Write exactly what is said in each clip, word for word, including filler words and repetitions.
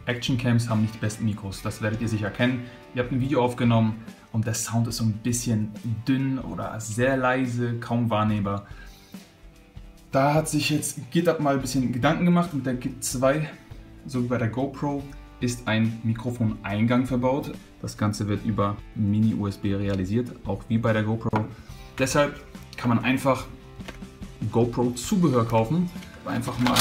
Actioncams haben nicht die besten Mikros, das werdet ihr sicher kennen. Ihr habt ein Video aufgenommen und der Sound ist so ein bisschen dünn oder sehr leise, kaum wahrnehmbar. Da hat sich jetzt GitHub mal ein bisschen Gedanken gemacht. Mit der Git zwei, so wie bei der GoPro, ist ein Mikrofoneingang verbaut. Das Ganze wird über Mini-U S B realisiert, auch wie bei der GoPro. Deshalb kann man einfach GoPro-Zubehör kaufen. Einfach mal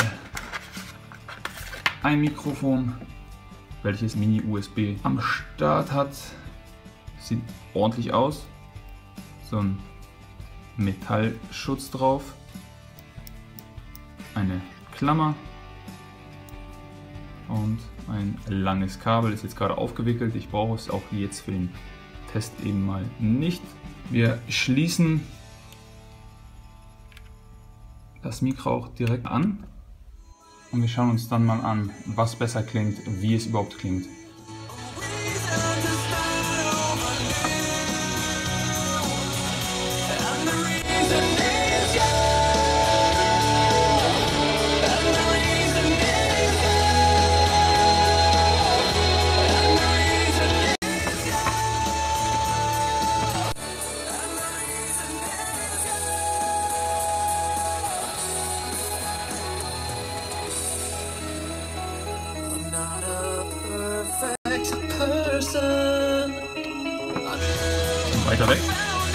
ein Mikrofon, welches Mini-U S B am Start hat. Sieht ordentlich aus. So ein Metallschutz drauf. Eine Klammer und ein langes Kabel ist jetzt gerade aufgewickelt. Ich brauche es auch jetzt für den Test eben mal nicht. Wir schließen das Mikro auch direkt an und wir schauen uns dann mal an, was besser klingt, wie es überhaupt klingt. Weiter weg.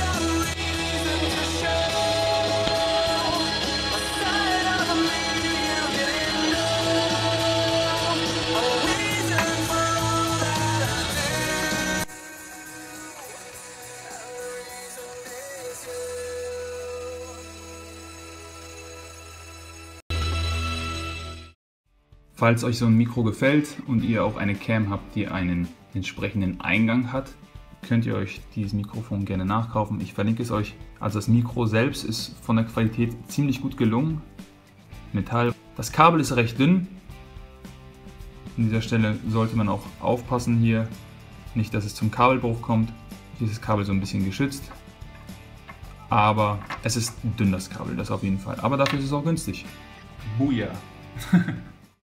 Falls euch so ein Mikro gefällt und ihr auch eine Cam habt, die einen entsprechenden Eingang hat, könnt ihr euch dieses Mikrofon gerne nachkaufen. Ich verlinke es euch. Also das Mikro selbst ist von der Qualität ziemlich gut gelungen. Metall. Das Kabel ist recht dünn. An dieser Stelle sollte man auch aufpassen hier, nicht dass es zum Kabelbruch kommt. Dieses Kabel so ein bisschen geschützt. Aber es ist dünn, das Kabel, das auf jeden Fall. Aber dafür ist es auch günstig. Booyah!